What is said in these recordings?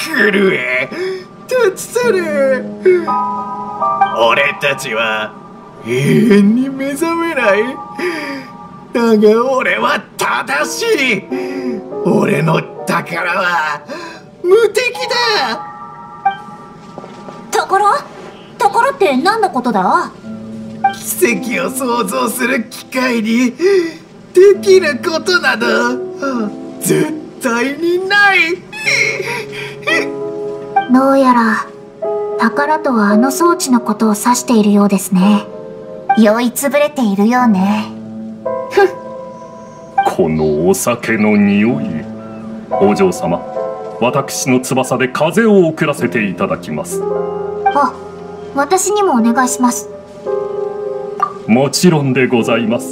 震え立ち去れ。俺たちは永遠に目覚めない。だが俺は正しい。俺の宝は無敵だ。 宝って何のことだ？ 奇跡を想像する機会にできることなど絶対にない。 どうやら宝とはあの装置のことを指しているようですね。酔いつぶれているようね。 このお酒の匂い。お嬢様、私の翼で風を送らせていただきます。 あ、私にもお願いします。 もちろんでございます。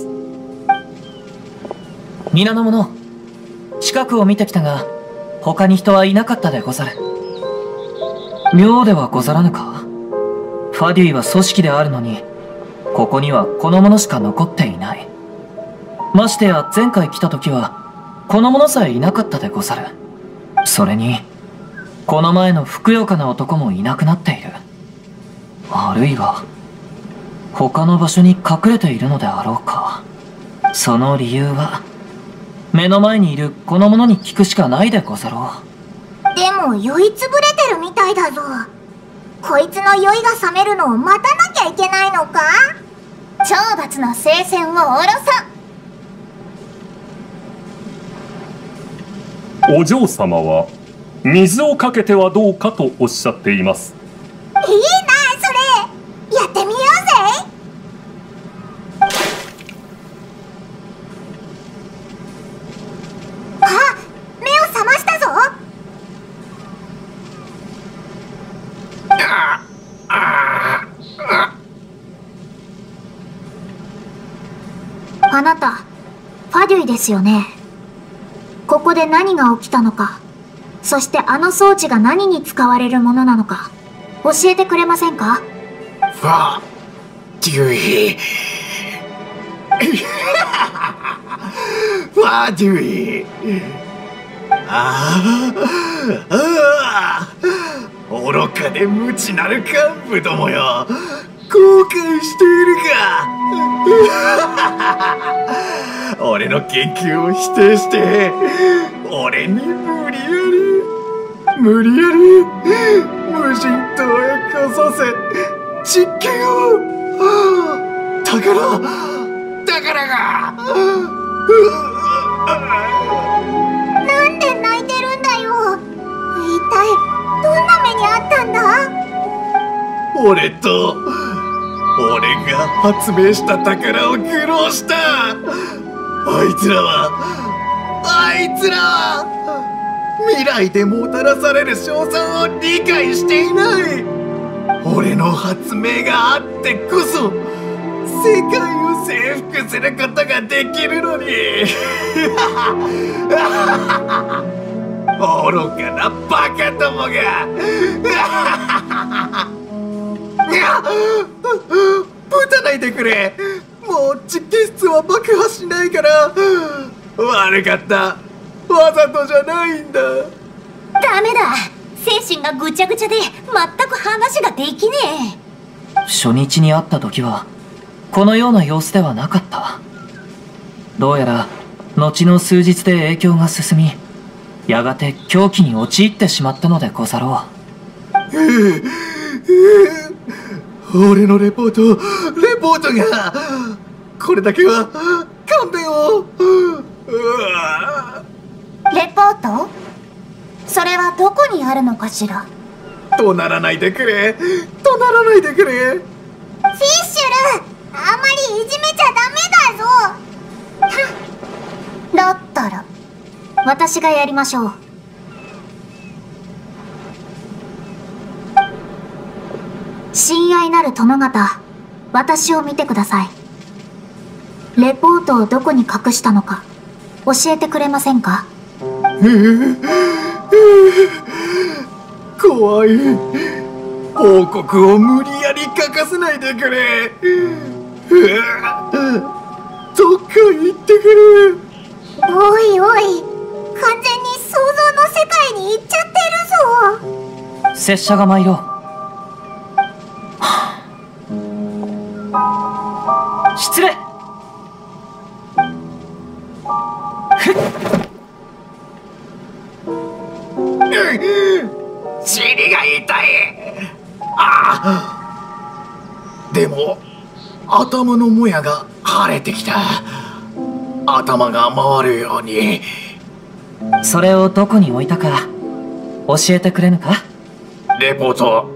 皆の者、近くを見てきたが他に人はいなかったでござる。妙ではござらぬか。ファデュイは組織であるのにここにはこの者しか残っていない。ましてや前回来た時はこの者さえいなかったでござる。それにこの前のふくよかな男もいなくなっている。あるいは他の場所に隠れているのであろうか。その理由は目の前にいるこの者に聞くしかないでござろう。 でも酔いつぶれてるみたいだぞ。こいつの酔いが覚めるのを待たなきゃいけないのか？懲罰の聖戦を下ろそう。 お嬢様は水をかけてはどうかとおっしゃっています。 いいな、それやってみようぜ。あ、目を覚ましたぞ。あなた、ファデュイですよね。ここで何が起きたのか、そしてあの装置が何に使われるものなのか、教えてくれませんか？ ファデュイファデュイ。愚かで無知なる幹部どもよ、後悔しているか？俺の研究を否定して俺に無理やり無人島へ来させ実験を。宝がなんで泣いてるんだよ。一体どんな目にあったんだ？ 俺が発明した宝を愚弄した。あいつらは未来でもたらされる賞賛を理解していない。俺の発明があってこそ世界を征服することができるのに。愚かなバカどもが。ぶたないでくれ。もう実験室は爆破しないから。悪かった、わざとじゃないんだ。 ダメだ、精神がぐちゃぐちゃで全く話ができねえ。初日に会った時はこのような様子ではなかった。どうやら後の数日で影響が進み、やがて狂気に陥ってしまったのでござろう。俺のレポートがこれだけは勘弁を。 レポート？それはどこにあるのかしら？ 怒鳴らないでくれ。フィッシュル、 あまりいじめちゃダメだぞ。だったら私がやりましょう。親愛なる殿方、私を見てください。レポートをどこに隠したのか教えてくれませんか？ 怖い。報告を無理やり書かせないでくれ。どっか行ってくれ。 おいおい、完全に想像の世界に行っちゃってるぞ。 拙者が参ろう。失礼。 尻が痛い。でも頭のもやが腫れてきた。頭が回るように。 それをどこに置いたか教えてくれぬか？ レポート。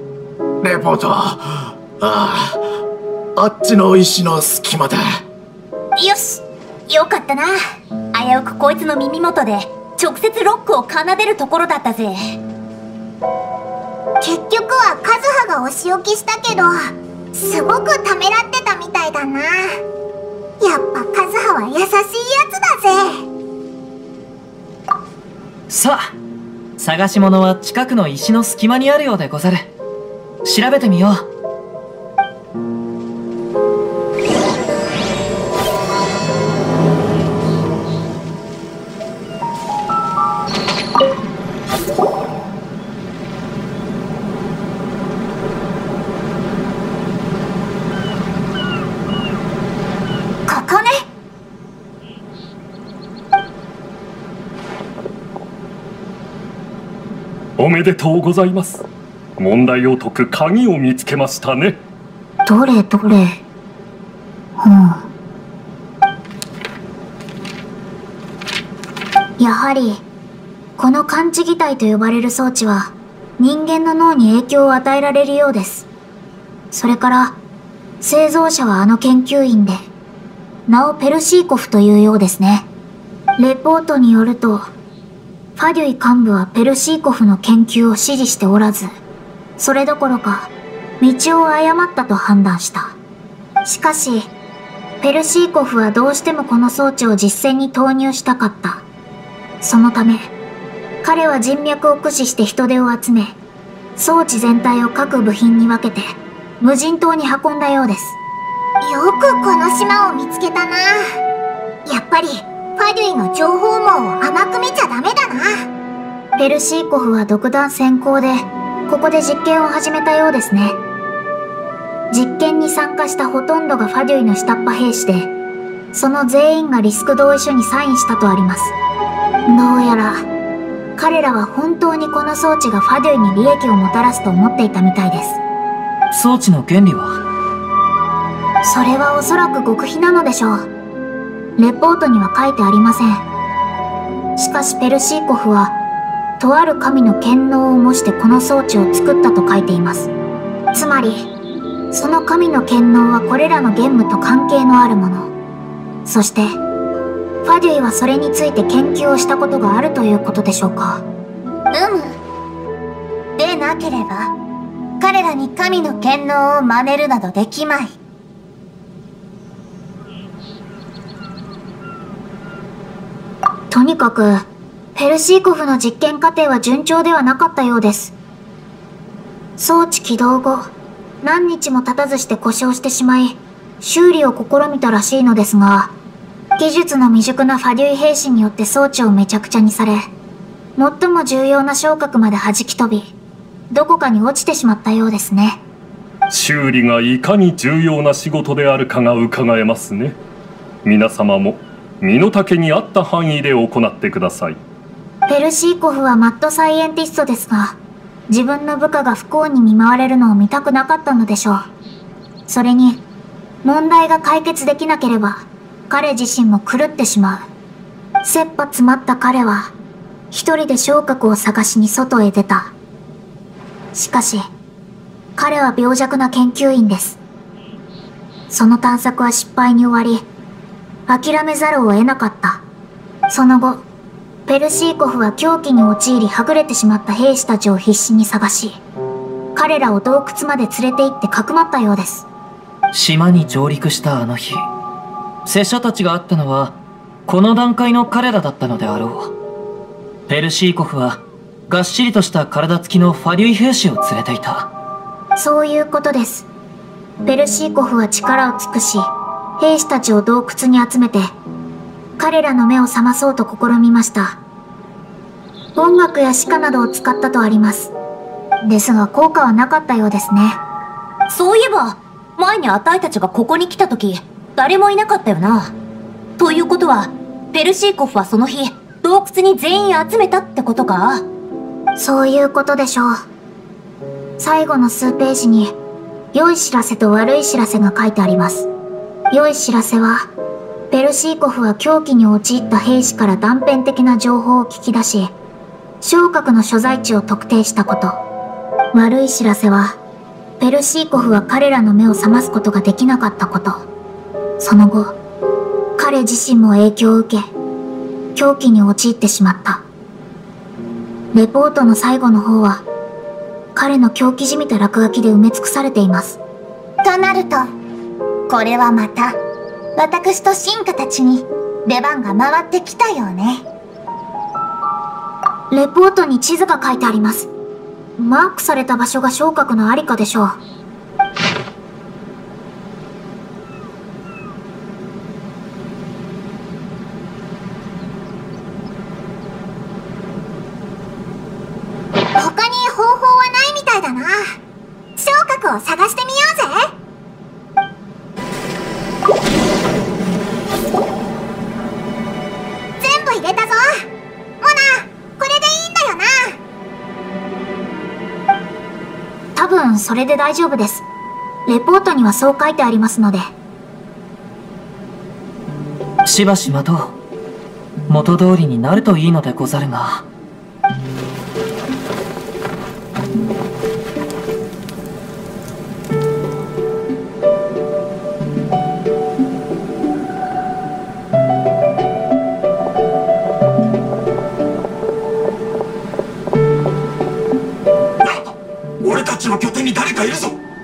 あっちの石の隙間だ。 よし、よかったな。危うくこいつの耳元で直接ロックを奏でるところだったぜ。結局はカズハがお仕置きしたけど、すごくためらってたみたいだな。やっぱカズハは優しいやつだぜ。 さあ、探し物は近くの石の隙間にあるようでござる。調べてみよう。 おめでとうございます。問題を解く鍵を見つけましたね。 どれ。やはりこの感知擬態と呼ばれる装置は人間の脳に影響を与えられるようです。それから製造者はあの研究員で、名をペルシーコフというようですね。レポートによると、ファデュイ幹部はペルシーコフの研究を支持しておらず、それどころか道を誤ったと判断した。しかしペルシーコフはどうしてもこの装置を実戦に投入したかった。そのため彼は人脈を駆使して人手を集め、装置全体を各部品に分けて無人島に運んだようです。よくこの島を見つけたな。やっぱりファデュイの情報網を甘く見ちゃダメだな。ペルシーコフは独断専行でここで実験を始めたようですね。実験に参加したほとんどがファデュイの下っ端兵士で、その全員がリスク同意書にサインしたとあります。どうやら彼らは本当にこの装置がファデュイに利益をもたらすと思っていたみたいです。 装置の原理は？ それはおそらく極秘なのでしょう。レポートには書いてありません。しかしペルシーコフはとある神の権能を模してこの装置を作ったと書いています。つまりその神の権能はこれらのゲームと関係のあるもの。そしてファデュイはそれについて研究をしたことがあるということでしょうか。でなければ彼らに神の権能を真似るなどできまい。とにかくペルシーコフの実験過程は順調ではなかったようです。装置起動後何日も経たずして故障してしまい、修理を試みたらしいのですが、技術の未熟なファデュイ兵士によって装置をめちゃくちゃにされ、最も重要な昇格まで弾き飛び、どこかに落ちてしまったようですね。 修理がいかに重要な仕事であるかが伺えますね。皆様も身の丈に合った範囲で行ってください。 ペルシーコフはマッドサイエンティストですが、自分の部下が不幸に見舞われるのを見たくなかったのでしょう。それに問題が解決できなければ彼自身も狂ってしまう。切羽詰まった彼は一人で昇格を探しに外へ出た。しかし彼は病弱な研究員です。その探索は失敗に終わり、諦めざるを得なかった。その後ペルシーコフは狂気に陥りはぐれてしまった兵士たちを必死に探し、彼らを洞窟まで連れて行ってかくまったようです。 島に上陸したあの日、拙者たちが会ったのはこの段階の彼らだったのであろう。ペルシーコフはがっしりとした体つきのファデュイ兵士を連れていた。 そういうことです。ペルシーコフは力を尽くし、兵士たちを洞窟に集めて彼らの目を覚まそうと試みました。音楽や詩歌などを使ったとあります。 ですが効果はなかったようですね。 そういえば、前にあたいたちがここに来た時、誰もいなかったよな。ということは、ペルシーコフはその日、洞窟に全員集めたってことか？ そういうことでしょう。最後の数ページに、良い知らせと悪い知らせが書いてあります。良い知らせは、ペルシーコフは狂気に陥った兵士から断片的な情報を聞き出し、昇格の所在地を特定したこと。悪い知らせは、ペルシーコフは彼らの目を覚ますことができなかったこと。その後、彼自身も影響を受け、狂気に陥ってしまった。レポートの最後の方は、彼の狂気じみた落書きで埋め尽くされています。 となると、これはまた、私と進化たちに出番が回ってきたよね。 レポートに地図が書いてあります。マークされた場所が昇格のありかでしょう。 他に方法はないみたいだな。昇格を探してみようぜ。全部入れたぞ。モナ、これでいいんだよな。 多分それで大丈夫です。レポートにはそう書いてありますので。 しばし待とう。元通りになるといいのでござるが。 俺たちの拠点に誰かいるぞ。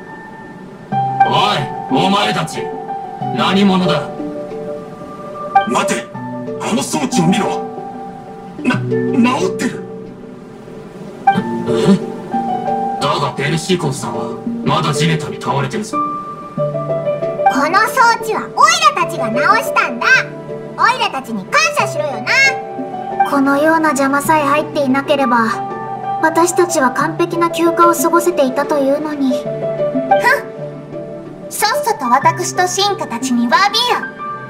おい、お前たち、何者だ？ 待て、あの装置を見ろ。治ってる。 だがペルシーコフさんはまだ地べたに倒れてるぞ。 この装置はオイラたちが直したんだ。オイラたちに感謝しろよな。 このような邪魔さえ入っていなければ、私たちは完璧な休暇を過ごせていたというのに。 さっさと私と進化たちに詫びよ。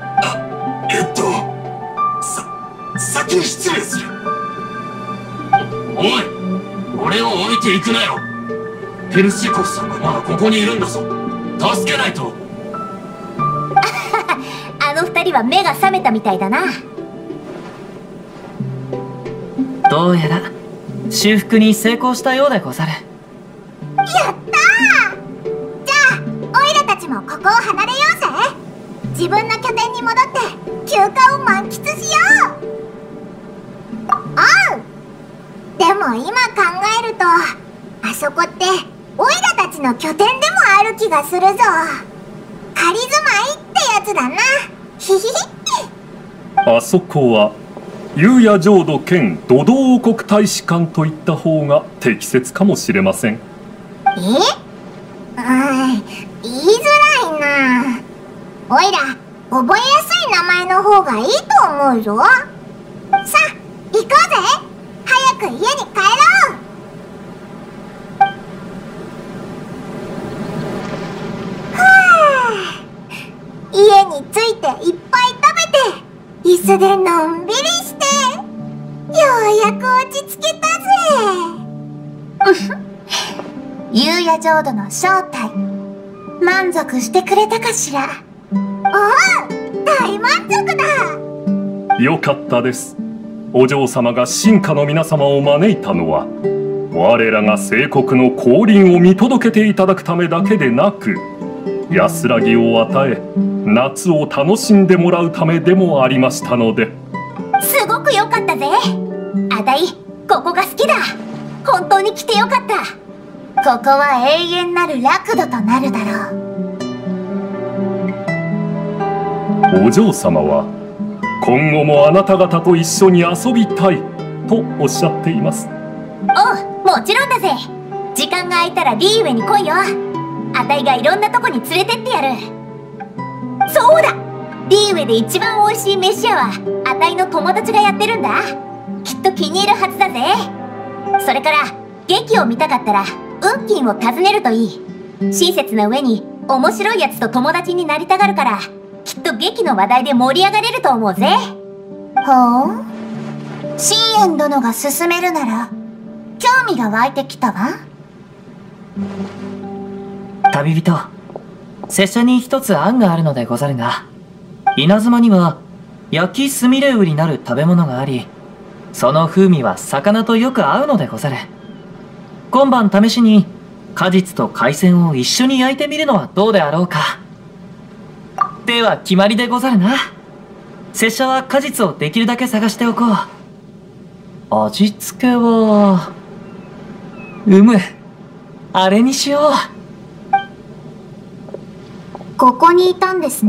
先に失礼する。 おい、俺を置いていくなよ。ペルシーコフさんがまだここにいるんだぞ。助けないと。 あの二人は目が覚めたみたいだな。 どうやら修復に成功したようでござる。 やったー。じゃあオイラたちもここを離れようぜ。自分の拠点に戻って休暇を満喫しよう。おう。でも今考えると、あそこってオイラたちの拠点でもある気がするぞ。仮住まいってやつだな。ひひひ。 あそこは裕也浄土兼土道王国大使館といった方が適切かもしれません。 言いづらいな。おいら覚えやすい名前の方がいいと思うぞ。さあ行こうぜ。早く家に帰ろう。家に着いていっぱい食べて椅子でのんびりしてようやく落ち着けたぜ。裕也浄土の正体満足してくれたかしら。おう、大満足だ。 よかったです。お嬢様が臣下の皆様を招いたのは我らが聖国の降臨を見届けていただくためだけでなく、安らぎを与え夏を楽しんでもらうためでもありましたので。 すごく良かったぜ。あたいここが好きだ。本当に来てよかった。 ここは永遠なる楽土となるだろお嬢様は今後もあなた方と一緒に遊びたいとおっしゃっています。 おう、もちろんだぜ。時間が空いたらリーウェに来いよ。あたいがいろんなとこに連れてってやる。そうだ、リーウェで一番美味しい飯屋はあたいの友達がやってるんだ。きっと気に入るはずだぜ。それから劇を見たかったらウンキンを訪ねるといい。親切な上に面白いやつと友達になりたがるから、きっと劇の話題で盛り上がれると思うぜ。 ほう。シンエン殿が勧めるなら興味が湧いてきたわ。 旅人、拙者に一つ案があるのでござるが、稲妻には焼きすみれ売りなる食べ物があり、その風味は魚とよく合うのでござる。今晩試しに果実と海鮮を一緒に焼いてみるのはどうであろうか。では決まりでござるな。拙者は果実をできるだけ探しておこう。味付けはあれにしよう。 ここにいたんですね。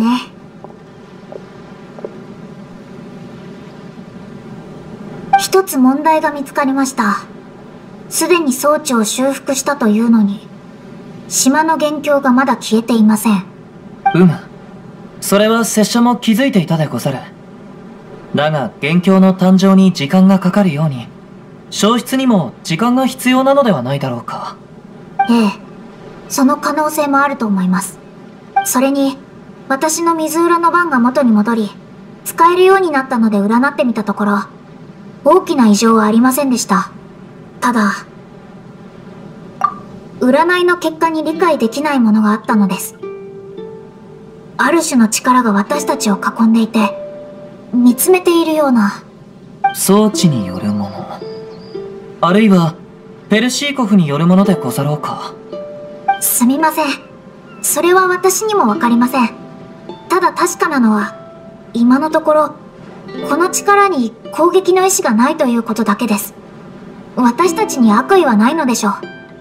一つ問題が見つかりました。すでに装置を修復したというのに、島の元凶がまだ消えていません。 それは拙者も気づいていたでござる。だが元凶の誕生に時間がかかるように、消失にも時間が必要なのではないだろうか。 ええ、その可能性もあると思います。それに、私の水裏の番が元に戻り、使えるようになったので占ってみたところ、大きな異常はありませんでした。ただ、占いの結果に理解できないものがあったのです。ある種の力が私たちを囲んでいて、見つめているような。 装置によるもの、あるいはペルシーコフによるものでござろうか。 すみません。それは私にもわかりません。ただ確かなのは、今のところ、この力に攻撃の意志がないということだけです。私たちに悪意はないのでしょう。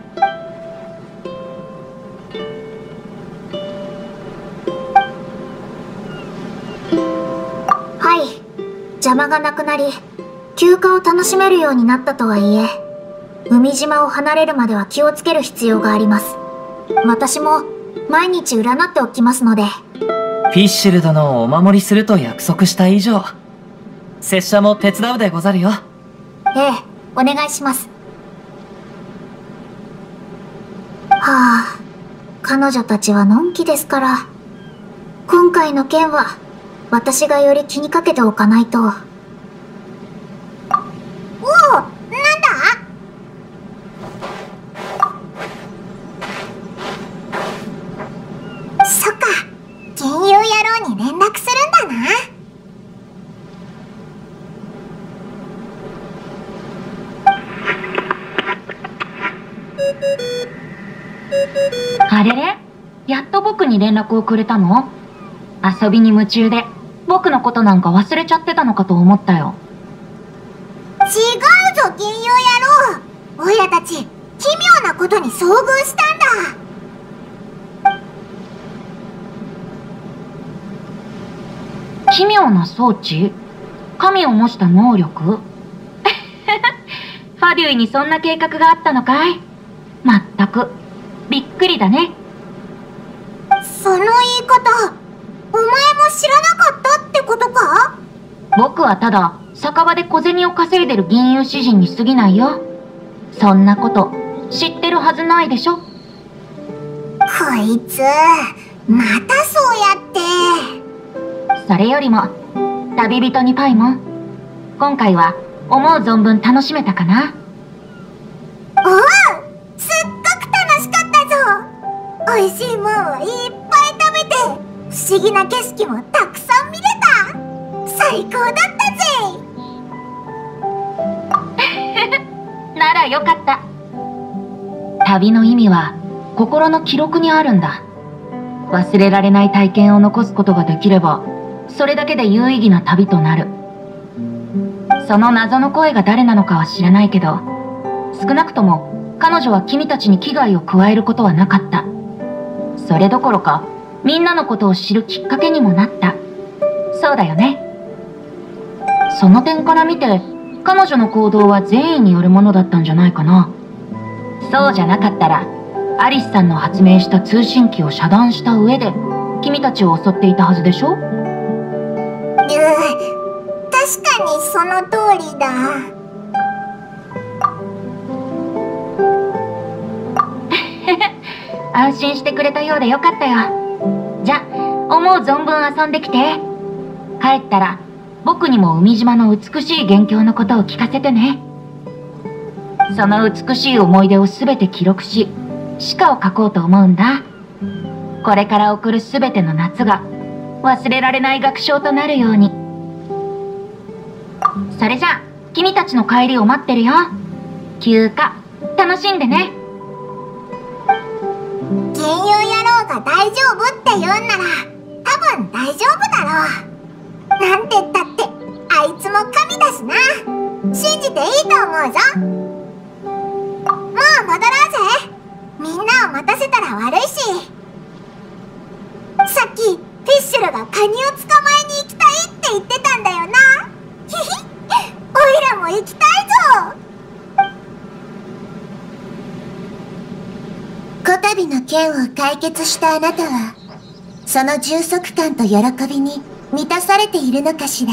はい。邪魔がなくなり、休暇を楽しめるようになったとはいえ、海島を離れるまでは気をつける必要があります。私も毎日占っておきますので。 フィッシュル殿をお守りすると約束した以上、拙者も手伝うでござるよ。 ええ、お願いします。はあ、彼女たちはのんきですから、今回の件は私がより気にかけておかないと。 おお、なんだ？そっか、金融野郎に連絡するんだな。 あれれ？やっと僕に連絡をくれたの？遊びに夢中で僕のことなんか忘れちゃってたのかと思ったよ。 違うぞ、金融野郎。おいらたち、奇妙なことに遭遇したんだ。 奇妙な装置？神を模した能力？ファデュイにそんな計画があったのかい？まったく、びっくりだね。 その言い方、お前も知らなかったってことか？ 僕はただ、酒場で小銭を稼いでる銀融詩人に過ぎないよ。そんなこと、知ってるはずないでしょ？ こいつ、またそうやって。 それよりも、旅人にパイモン。今回は、思う存分楽しめたかな？ おう！すっごく楽しかったぞ！美味しいもんをいっぱい食べて、不思議な景色もたくさん見れた！最高だったぜ！ ならよかった。旅の意味は、心の記録にあるんだ。忘れられない体験を残すことができれば、それだけで有意義な旅となる。その謎の声が誰なのかは知らないけど、少なくとも彼女は君たちに危害を加えることはなかった。それどころか、みんなのことを知るきっかけにもなった。そうだよね。その点から見て、彼女の行動は善意によるものだったんじゃないかな。そうじゃなかったら、アリスさんの発明した通信機を遮断した上で、君たちを襲っていたはずでしょ？ 確かにその通りだ。 安心してくれたようでよかったよ。じゃ、思う存分遊んできて。帰ったら僕にも海島の美しい元凶のことを聞かせてね。その美しい思い出をすべて記録し、詩歌を書こうと思うんだ。これから送るすべての夏が忘れられない楽章となるように。それじゃ、君たちの帰りを待ってるよ。休暇楽しんでね。 幻遊野郎が大丈夫って言うんなら多分大丈夫だろう。なんて言ったってあいつも神だしな。信じていいと思うぞ。もう戻ろうぜ。みんなを待たせたら悪いし。さっきフィッシュルがカニを捕まえに行きたいって言ってたんだよな。ひひ、おいらも行きたいぞ。こたびの件を解決したあなたはその充足感と喜びに満たされているのかしら。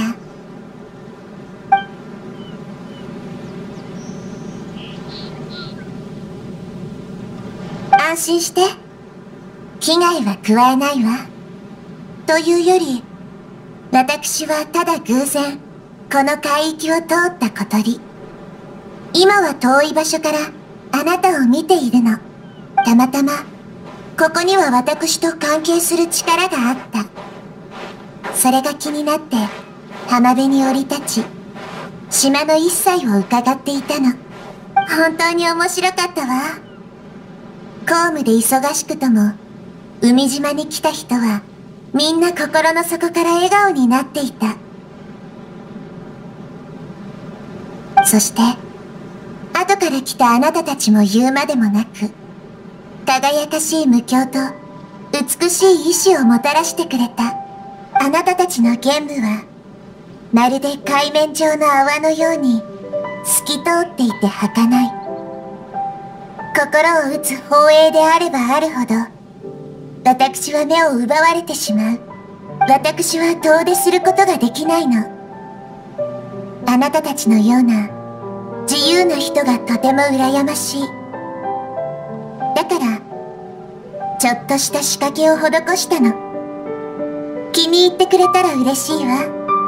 安心して、危害は加えないわ。というより、私はただ偶然この海域を通った小鳥。今は遠い場所からあなたを見ているの。たまたまここには私と関係する力があった。それが気になって浜辺に降り立ち、島の一切を伺っていたの。本当に面白かったわ。公務で忙しくとも海島に来た人はみんな心の底から笑顔になっていた。そして後から来たあなたたちも言うまでもなく、輝かしい無境と美しい意志をもたらしてくれたあなたたちの玄武は、まるで海面上の泡のように透き通っていて儚い。心を打つ放映であればあるほど、私は目を奪われてしまう。私は遠出することができないの。あなたたちのような自由な人がとても羨ましい。だからちょっとした仕掛けを施したの。気に入ってくれたら嬉しいわ。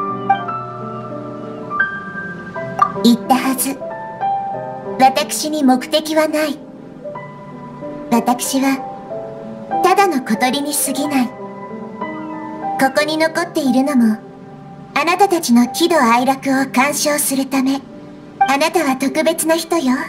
言ったはず。私に目的はない。私はただの小鳥に過ぎない。ここに残っているのもあなたたちの喜怒哀楽を鑑賞するため。あなたは特別な人よ。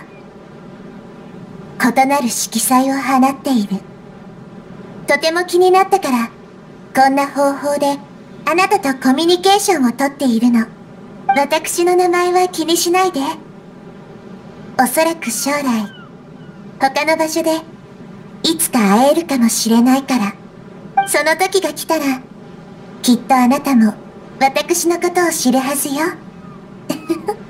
異なる色彩を放っている。とても気になったからこんな方法であなたとコミュニケーションをとっているの。私の名前は気にしないで。おそらく将来他の場所でいつか会えるかもしれないから、その時が来たらきっとあなたも私のことを知るはずよ。